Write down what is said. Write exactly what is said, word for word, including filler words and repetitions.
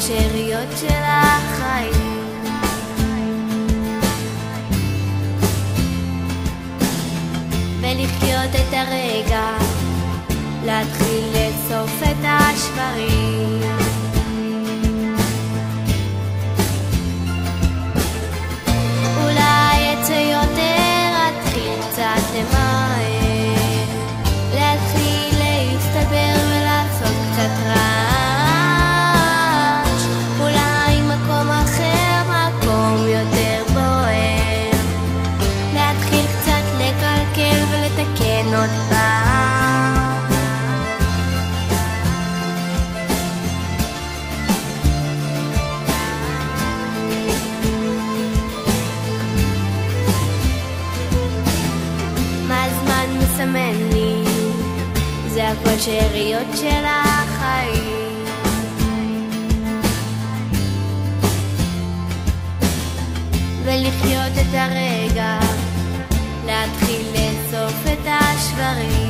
שאריות של החיים, ולחיות את הרגע, להתחיל לאסוף את השברים. אולי יצא יותר, להתחיל קצת למהר, להתחיל להסתבר ולעשות קצת רעש. אולי מקום אחר, מקום יותר בוער, להתחיל קצת לקלקל ולתקן עוד פעם. מה הזמן מסמן לי? זה הכל שאריות של החיים, ולחיות את הרגע, להתחיל לאסוף את השברים.